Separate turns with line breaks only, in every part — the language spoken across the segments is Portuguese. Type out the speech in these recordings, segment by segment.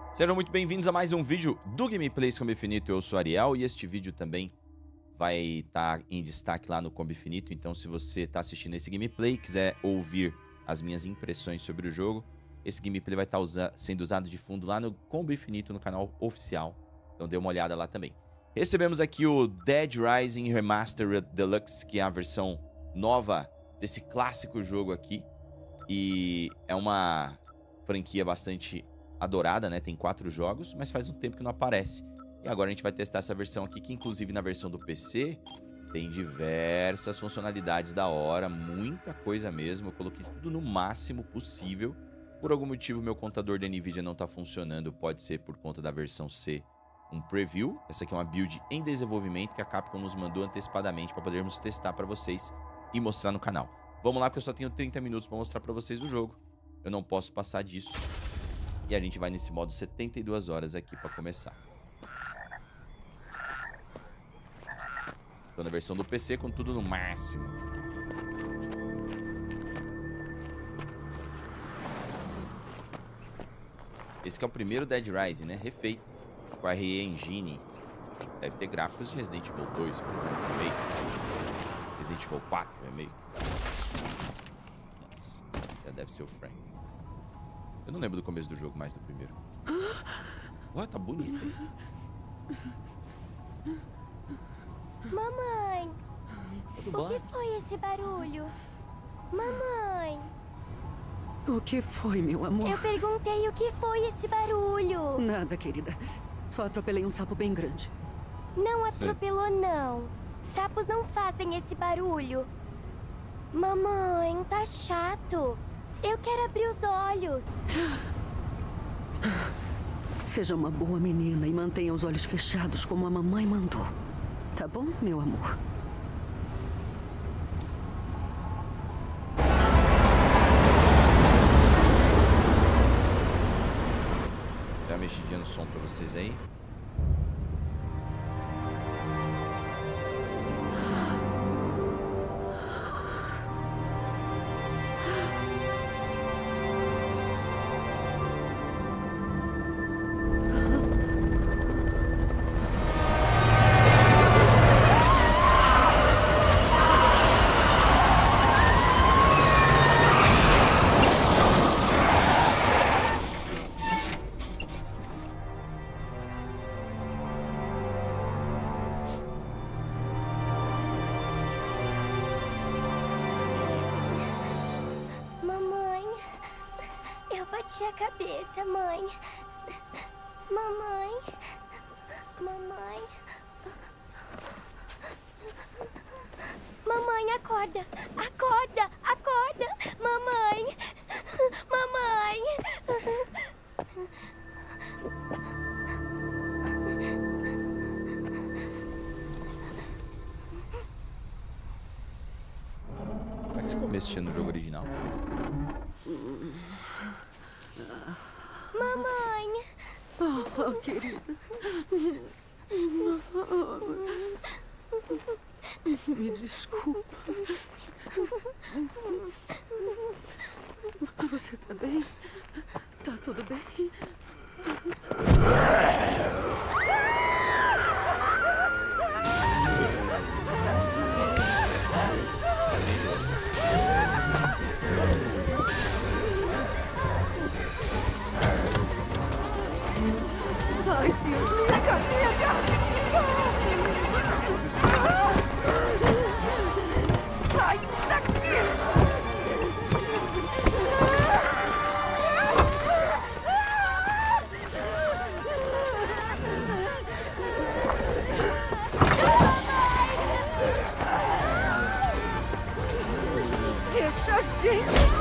Sejam muito bem-vindos a mais um vídeo do Gameplays Combo Infinito. Eu sou o Ariel e este vídeo também vai estar em destaque lá no Combo Infinito. Então, se você está assistindo esse gameplay e quiser ouvir as minhas impressões sobre o jogo, esse gameplay vai estar sendo usado de fundo lá no Combo Infinito, no canal oficial. Então, dê uma olhada lá também. Recebemos aqui o Dead Rising Remastered Deluxe, que é a versão nova desse clássico jogo aqui. E é uma franquia bastante adorada, né? Tem 4 jogos, mas faz um tempo que não aparece. E agora a gente vai testar essa versão aqui, que inclusive na versão do PC tem diversas funcionalidades da hora, muita coisa mesmo. Eu coloquei tudo no máximo possível. Por algum motivo meu contador da Nvidia não tá funcionando, pode ser por conta da versão C um preview. Essa aqui é uma build em desenvolvimento que a Capcom nos mandou antecipadamente para podermos testar para vocês e mostrar no canal. Vamos lá, porque eu só tenho 30 minutos para mostrar para vocês o jogo. Eu não posso passar disso. E a gente vai nesse modo 72 horas aqui para começar. Tô na versão do PC com tudo no máximo. Esse que é o primeiro Dead Rising, né? Refeito com a RE Engine. Deve ter gráficos de Resident Evil 2, por exemplo, remake. Resident Evil 4, remake. Nossa, já deve ser o Frank. Eu não lembro do começo do jogo, mais do primeiro. Ué, tá bonito, hein?
Mamãe, o que foi esse barulho? Mamãe,
O que foi, meu amor?
eu perguntei o que foi esse barulho.
Nada, querida. Só atropelei um sapo bem grande.
Não atropelou, não. Sapos não fazem esse barulho. Mamãe, tá chato. Eu quero abrir os olhos.
Seja uma boa menina e mantenha os olhos fechados como a mamãe mandou. Tá bom, meu amor?
Dá uma mexidinha no som pra vocês aí.
Mamãe, eu bati a cabeça, mãe. Mamãe, mamãe. Mamãe, acorda, acorda, acorda. Mamãe, mamãe.
Será que esse começo tinha no jogo original?
Mamãe.
Oh, querida. Me desculpa. Você tá bem? Tá tudo bem? Ai, Deus, minha cabeça! Sai daqui! Deixa a gente!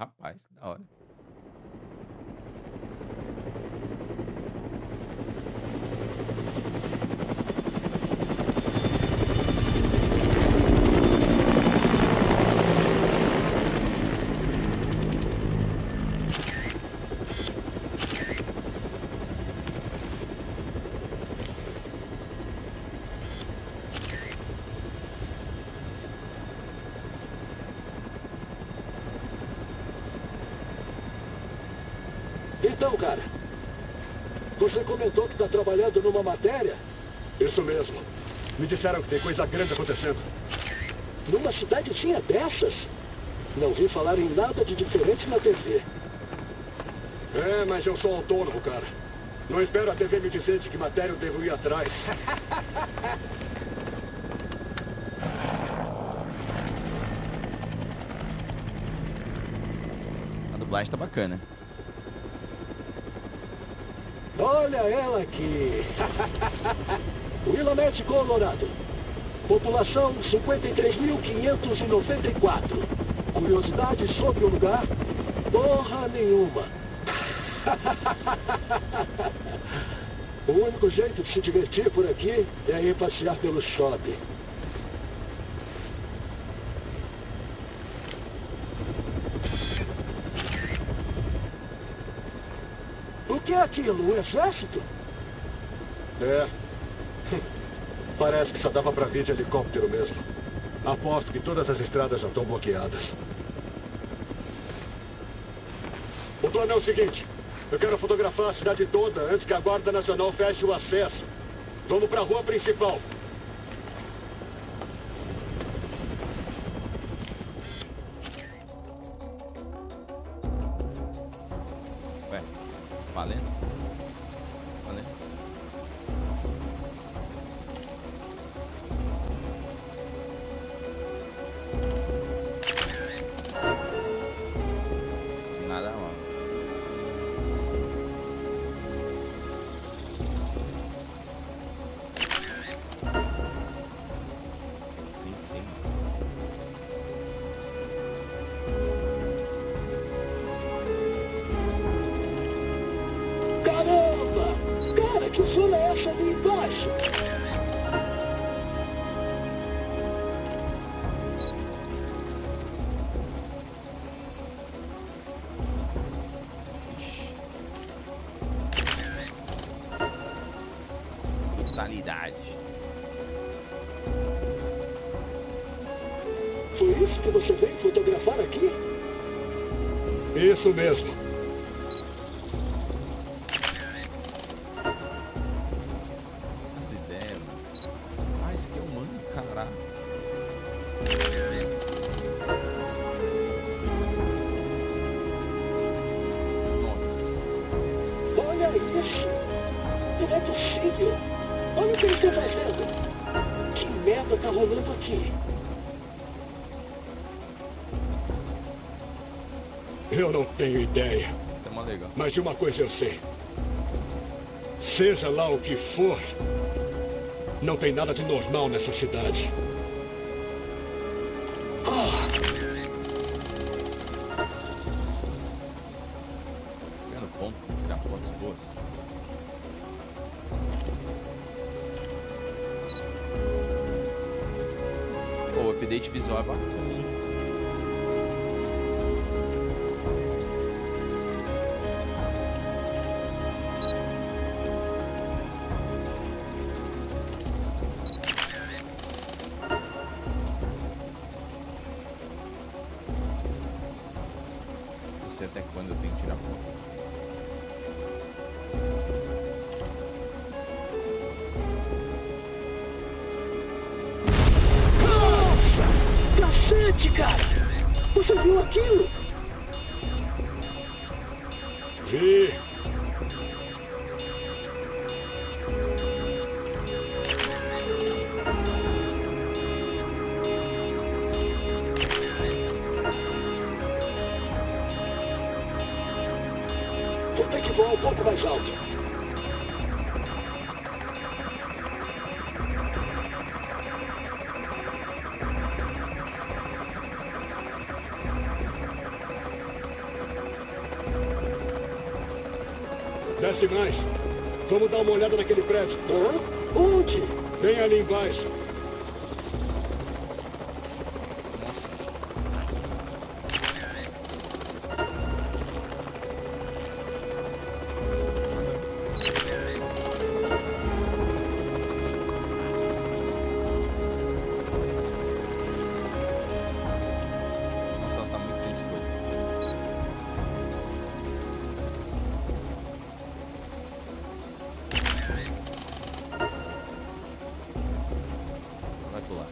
Rapaz, que da hora.
Então, cara, você comentou que está trabalhando numa matéria?
Isso mesmo. Me disseram que tem coisa grande acontecendo.
Numa cidadezinha dessas? Não vi falar em nada de diferente na TV.
É, mas eu sou autônomo, cara. Não espero a TV me dizer de que matéria eu devo ir atrás.
A dublagem tá bacana.
Olha ela aqui. Willamette, Colorado. População 53.594. Curiosidade sobre o lugar? Porra nenhuma. O único jeito de se divertir por aqui é ir passear pelo shopping. O que é aquilo? Um exército?
É. Parece que só dava pra vir de helicóptero mesmo. Aposto que todas as estradas já estão bloqueadas. O plano é o seguinte. Eu quero fotografar a cidade toda antes que a Guarda Nacional feche o acesso. Vamos pra rua principal.
Ué, valendo? Valendo? Nada mal. Sim, tem.
Caramba! Cara, que zona é essa ali embaixo?
Ixi. Brutalidade.
Foi isso que você veio fotografar aqui?
Isso mesmo.
As ideias, mano. Ah, esse aqui é humano, caralho. Nossa.
Olha isso! Não é possível! Olha o que eles estão fazendo! Que merda tá rolando aqui?
Eu não tenho ideia.
Isso é mó legal.
Mas de uma coisa eu sei. Seja lá o que for, não tem nada de normal nessa cidade.
Pegando ponto pra tirar fotos boas. Pô, o update visual é bacana, hein? Não sei até quando eu tenho que tirar foto.
Cacete, cara! Você viu aquilo?
Vi.
Vou ter que voar um pouco mais alto.
Desce mais. Vamos dar uma olhada naquele prédio.
Hã? Onde?
Bem ali embaixo.
Nossa, ela tá muito sem escolha. Vai pular.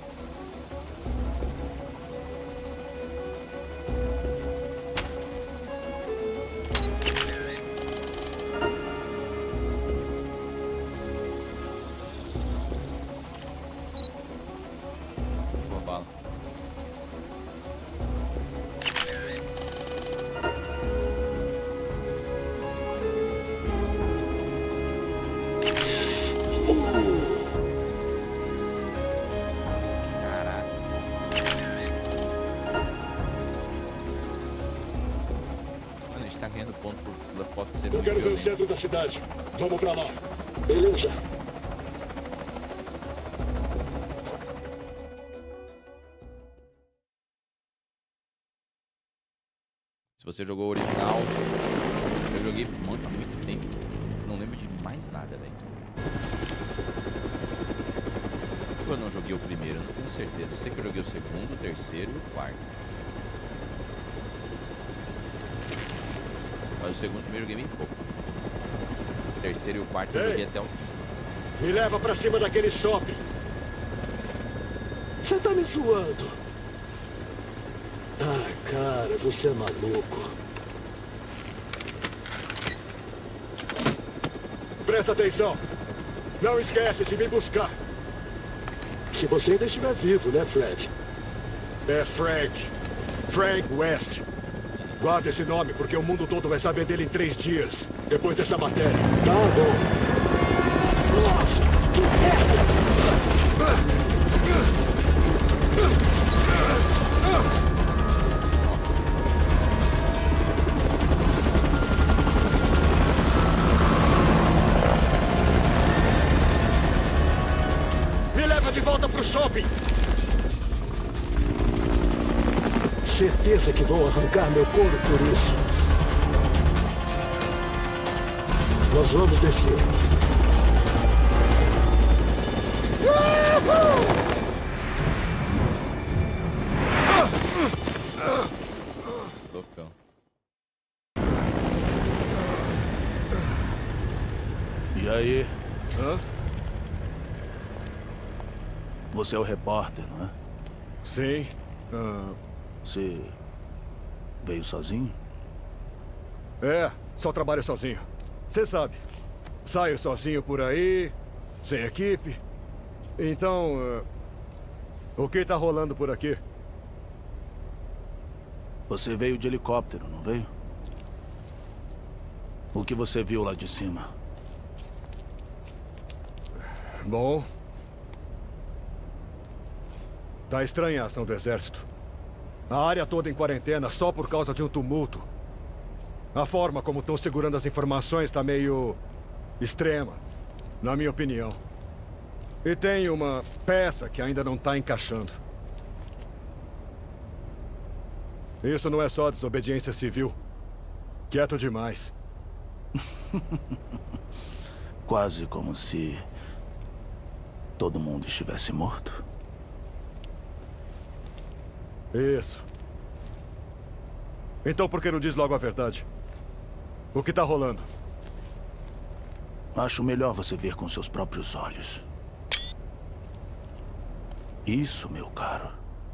Boa bala. Caraca. Mano, a gente tá ganhando ponto pela foto ser
Eu
muito
quero ver o
violenta.
centro da cidade. Vamos pra lá.
Beleza.
Se você jogou o original, eu joguei há muito tempo. Não lembro de mais nada, velho. Eu não joguei o primeiro, não tenho certeza. Eu sei que eu joguei o segundo, o terceiro e o quarto. Mas o segundo também eu joguei bem pouco. O terceiro e o quarto eu
Ei.
joguei até o fim.
Me leva pra cima daquele shopping.
Você tá me zoando. Ai, cara, você é maluco.
Presta atenção. Não esquece de me buscar.
Se você ainda estiver vivo, né, Fred?
É Frank. Frank West. Guarda esse nome, porque o mundo todo vai saber dele em 3 dias. Depois dessa matéria.
Tá bom. Nossa, que merda!
Me leva de volta pro shopping.
Certeza que vão arrancar meu couro por isso. Nós vamos descer.
Loucão.
E aí?
Hã?
Você é o repórter, não é?
Sim.
Você veio sozinho?
É, só trabalho sozinho. Você sabe. Saio sozinho por aí, sem equipe. Então, o que tá rolando por aqui?
Você veio de helicóptero, não veio? O que você viu lá de cima?
Bom. Tá estranha a ação do exército. A área toda em quarentena só por causa de um tumulto. A forma como estão segurando as informações tá meio extrema, na minha opinião. E tem uma peça que ainda não tá encaixando. Isso não é só desobediência civil. Quieto demais.
Quase como se todo mundo estivesse morto.
Isso. Então por que não diz logo a verdade? O que tá rolando?
Acho melhor você ver com seus próprios olhos. Isso, meu caro,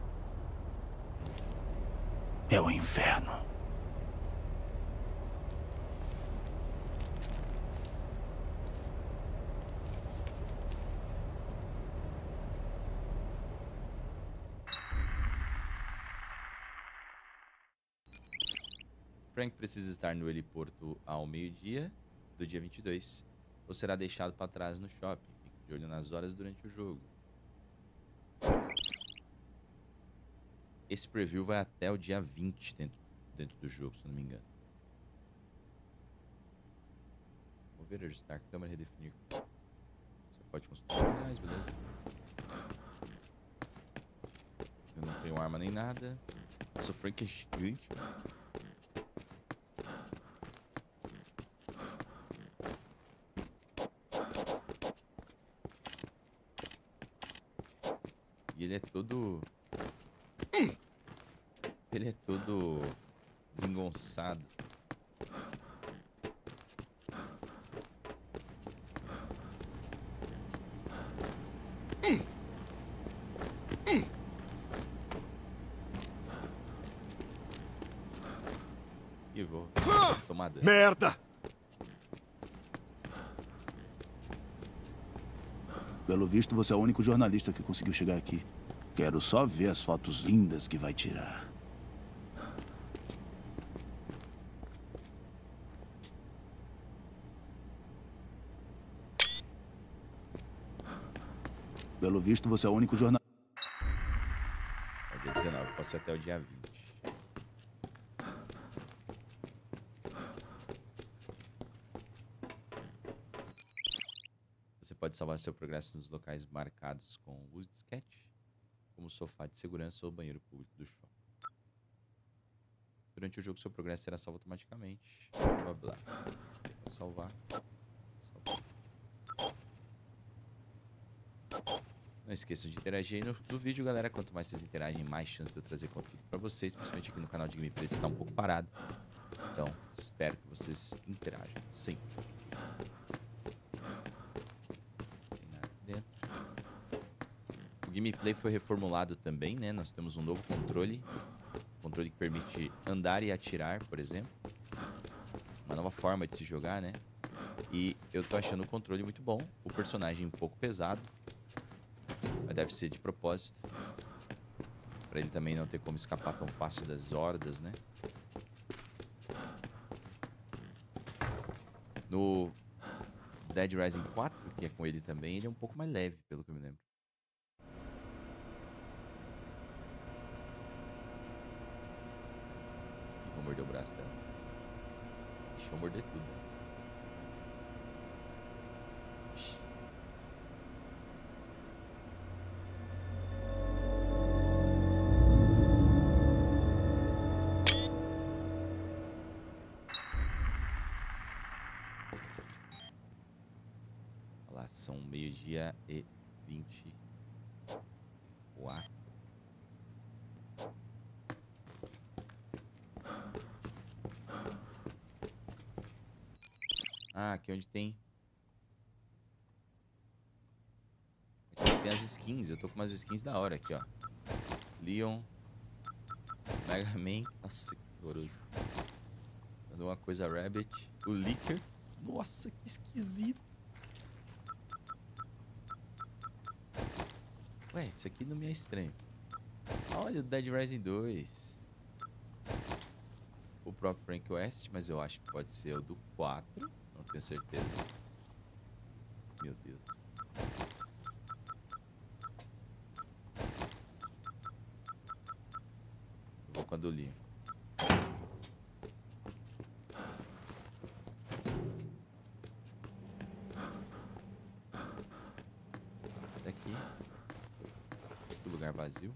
é o inferno.
Frank precisa estar no heliporto ao meio-dia do dia 22, ou será deixado para trás no shopping. Fique de olho nas horas durante o jogo. Esse preview vai até o dia 20 dentro do jogo, se eu não me engano. Ver, ajustar a câmera, redefinir. Você pode construir materiais, beleza. Eu não tenho arma nem nada. Sou Frank é gigante. E ele é todo... Ele é todo desengonçado. E vou tomar dano.
Merda!
Pelo visto, você é o único jornalista que conseguiu chegar aqui. Quero só ver as fotos lindas que vai tirar. Pelo visto, você é o único jornalista.
É o dia 19, posso ir até o dia 20. Você pode salvar seu progresso nos locais marcados com uso de disquete, como sofá de segurança ou banheiro público do shopping. Durante o jogo, seu progresso será salvo automaticamente. Blá blá. Salvar. Salvar. Não esqueçam de interagir aí no vídeo, galera. Quanto mais vocês interagem, mais chance de eu trazer conteúdo pra vocês, principalmente aqui no canal de Gameplays, que tá um pouco parado. Então, espero que vocês interajam sempre. Tem nada aqui dentro. O gameplay foi reformulado também, né? Nós temos um novo controle. Controle que permite andar e atirar, por exemplo. Uma nova forma de se jogar, né? E eu tô achando o controle muito bom. O personagem um pouco pesado. Mas deve ser de propósito. Pra ele também não ter como escapar tão fácil das hordas, né? No Dead Rising 4, que é com ele também, ele é um pouco mais leve, pelo que eu me lembro. Vou morder o braço dela. Deixa eu morder tudo. Olha lá, são 12h24. Ah, aqui onde tem... Aqui tem as skins. Eu tô com umas skins da hora aqui, ó. Leon. Mega Man. Nossa, que horroroso. Fazer uma coisa Rabbit. O Licker. Nossa, que esquisito. Ué, isso aqui não me é estranho. Olha o Dead Rising 2. O próprio Frank West, mas eu acho que pode ser o do 4. Não tenho certeza. Meu Deus. Eu vou com a do Leon. Daqui. O lugar vazio.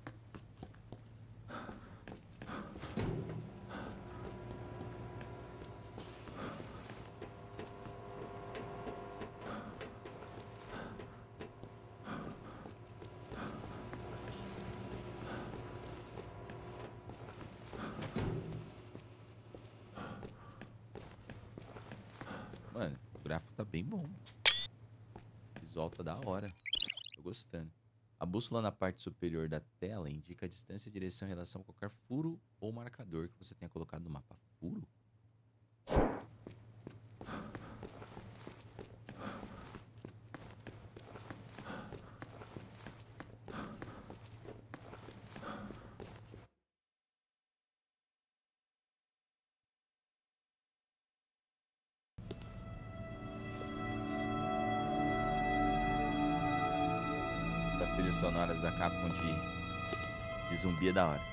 Mano, o gráfico tá bem bom. O visual tá da hora. Tô gostando. A bússola na parte superior da tela indica a distância e direção em relação a qualquer furo ou marcador que você tenha colocado no mapa. Furo? Essas trilhas sonoras da Capcom de zumbi é da hora.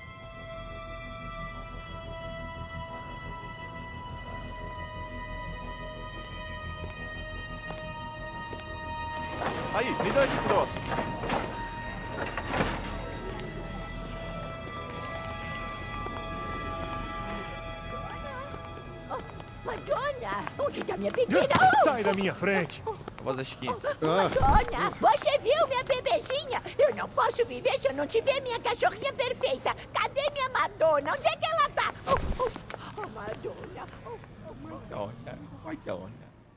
leve e grosso.
Madonna, onde está minha pequena?
Sai da minha frente.
A voz da Chiquinha.
Madonna, você viu minha bebezinha? Eu não posso viver se eu não tiver minha cachorrinha perfeita. Cadê minha Madonna? Onde é que ela tá? Madonna.
Madonna.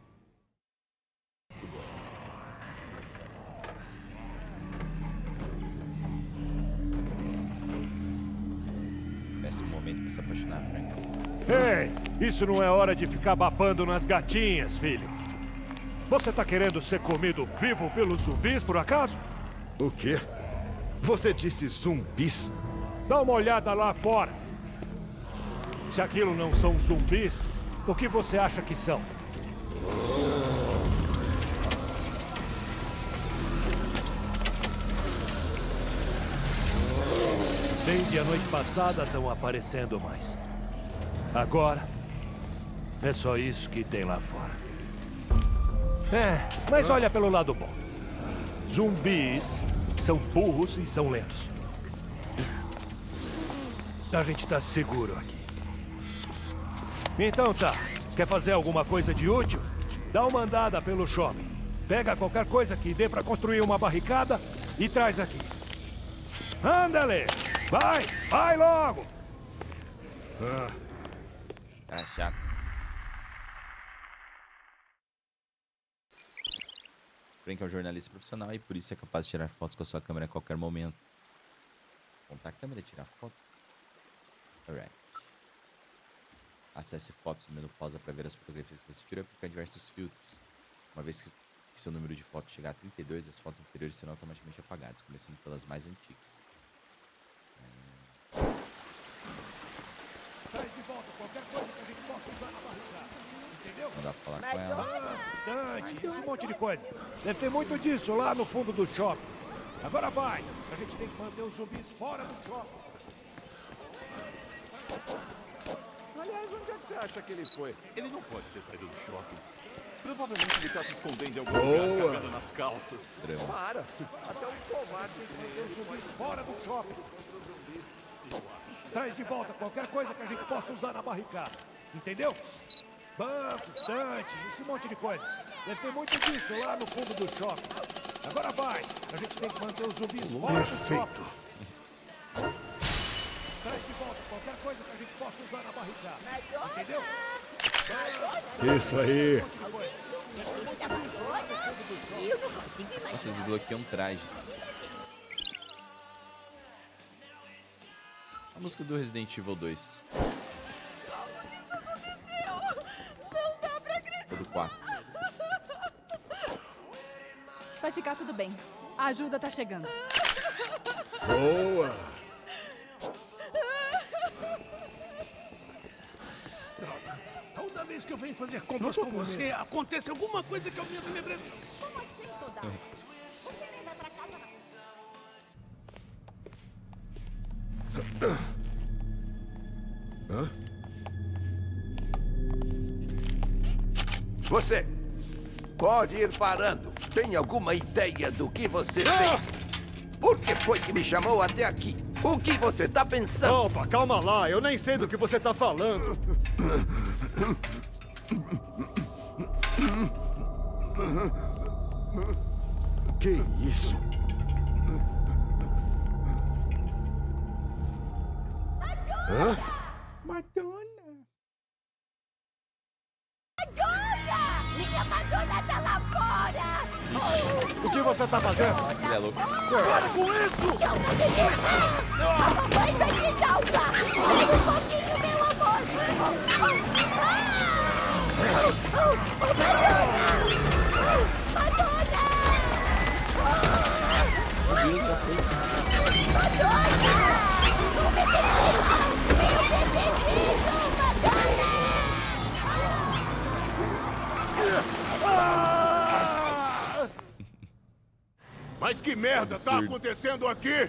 Péssimo momento pra se apaixonar, Frank.
Ei, isso não é hora de ficar babando nas gatinhas, filho. Você tá querendo ser comido vivo pelos zumbis, por acaso?
O quê? Você disse zumbis?
Dá uma olhada lá fora. Se aquilo não são zumbis, o que você acha que são? Desde a noite passada estão aparecendo mais. Agora, é só isso que tem lá fora. Mas olha pelo lado bom. Zumbis são burros e são lentos. A gente tá seguro aqui. Então tá. Quer fazer alguma coisa de útil? Dá uma andada pelo shopping. Pega qualquer coisa que dê pra construir uma barricada e traz aqui. Anda-lhe! Vai logo!
Tá chato. Frank é um jornalista profissional e por isso é capaz de tirar fotos com a sua câmera a qualquer momento. Apontar a câmera e tirar foto. Alright. Acesse fotos no menu pausa para ver as fotografias que você tirou e aplicar diversos filtros. Uma vez que seu número de fotos chegar a 32, as fotos anteriores serão automaticamente apagadas, começando pelas mais antigas.
Traz de volta qualquer coisa que a gente possa usar na barricada. Entendeu?
Não dá pra falar com ela.
Bastante, esse monte de coisa. Deve ter muito disso lá no fundo do shopping. Agora vai. A gente tem que manter os zumbis fora do shopping.
Aliás, onde é que você acha que ele foi? Ele não pode ter saído do shopping. Provavelmente ele tá se escondendo em algum lugar, cagando nas calças. Para! Até um covarde tem que manter os zumbis
fora do shopping. Traz de volta qualquer coisa que a gente possa usar na barricada. Entendeu? Banco, estante, esse monte de coisa. Deve ter muito disso lá no fundo do shopping. Agora vai. A gente tem que manter os zumbis fora do shopping. Traz de volta qualquer coisa que a gente possa usar na barricada. Entendeu?
Isso aí.
Vocês desbloqueiam um traje. A música do Resident Evil 2. Ou do 4.
Vai ficar tudo bem. A ajuda tá chegando.
Boa!
Toda vez que eu venho fazer compras com você, acontece alguma coisa que aumenta a minha pressão.
Como assim, toda vez? Você nem vai pra casa, não?
Hã?
Você pode ir parando. Tem alguma ideia do que você fez? Por que foi que me chamou até aqui? O que você tá pensando?
Opa, calma lá. Eu nem sei do que você tá falando. Que isso? Hã?
Madonna! Minha Madonna tá lá fora!
O que você tá fazendo?
Ele é louco.
Para com isso!
A mamãe vai te salvar! Espera um pouquinho, meu amor! Madonna!
Mas que merda tá acontecendo aqui?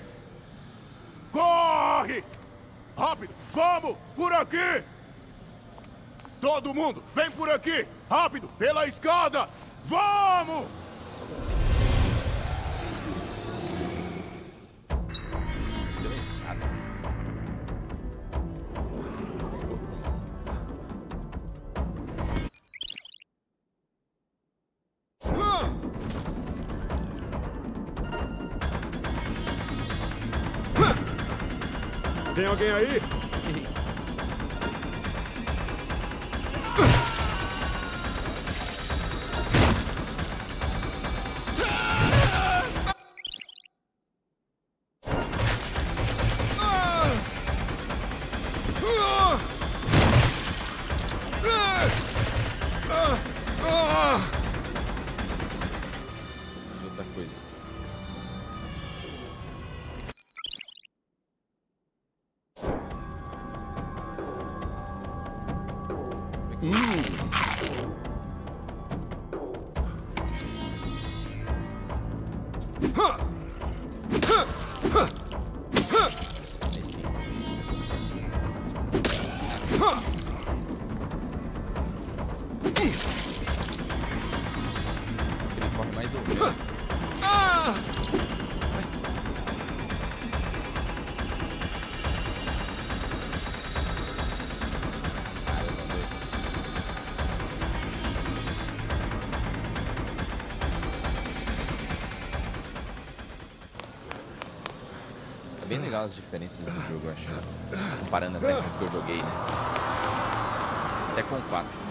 Corre! Rápido! Vamos! Por aqui! Todo mundo, vem por aqui! Rápido! Pela escada! Vamos!
Tem alguém aí?
Outra coisa. Ele corre mais ou menos. É bem legal as diferenças do jogo, eu acho. Comparando até com as que eu joguei, né? Até com o 4.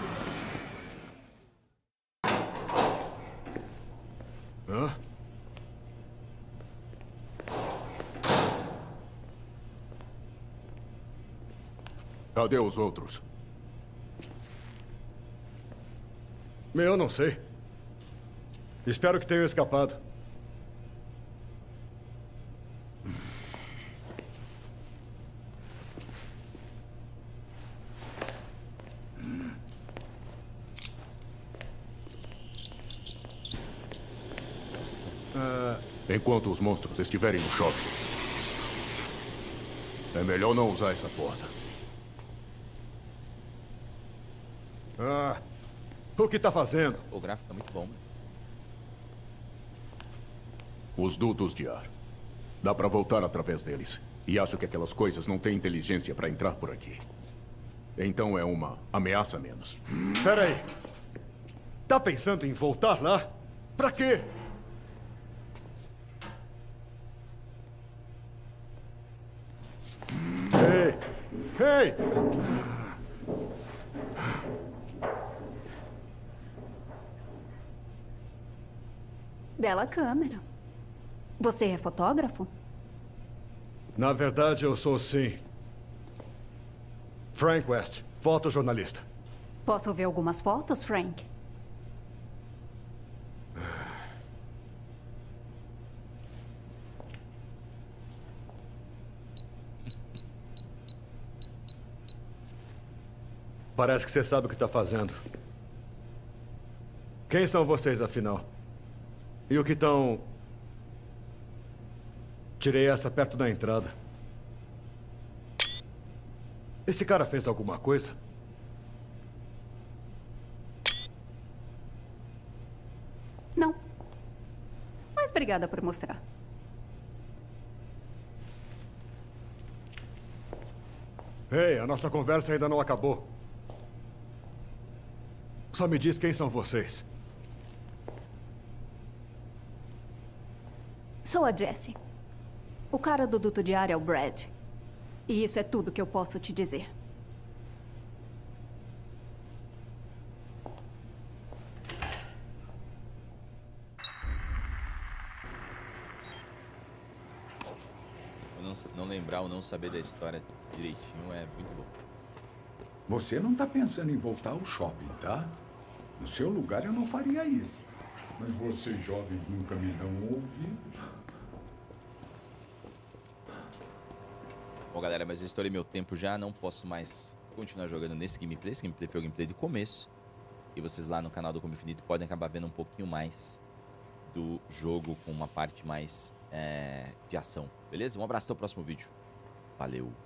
Hã?
Cadê os outros?
Eu não sei. Espero que tenham escapado.
Enquanto os monstros estiverem no shopping, é melhor não usar essa porta.
O que tá fazendo?
O gráfico tá muito bom.
Os dutos de ar. Dá pra voltar através deles. E acho que aquelas coisas não têm inteligência pra entrar por aqui. Então é uma ameaça a menos.
Pera aí. Tá pensando em voltar lá? Pra quê? Ei! Ei!
Bela câmera. Você é fotógrafo?
Na verdade, eu sou sim. Frank West, fotojornalista.
Posso ver algumas fotos, Frank?
Parece que você sabe o que está fazendo. Quem são vocês, afinal? E o que estão... Tirei essa perto da entrada. Esse cara fez alguma coisa?
Não. Mas obrigada por mostrar.
Ei, a nossa conversa ainda não acabou. Só me diz quem são vocês.
Sou a Jessie. O cara do duto de ar é o Brad. E isso é tudo que eu posso te dizer.
Não lembrar ou não saber da história direitinho é muito bom.
Você não tá pensando em voltar ao shopping, tá? No seu lugar eu não faria isso. Mas vocês jovens nunca me dão ouvido.
Bom, galera, mas eu estourei meu tempo já, não posso mais continuar jogando nesse gameplay. Esse gameplay foi o gameplay de começo. E vocês lá no canal do Combo Infinito podem acabar vendo um pouquinho mais do jogo com uma parte mais de ação. Beleza? Um abraço, até o próximo vídeo. Valeu!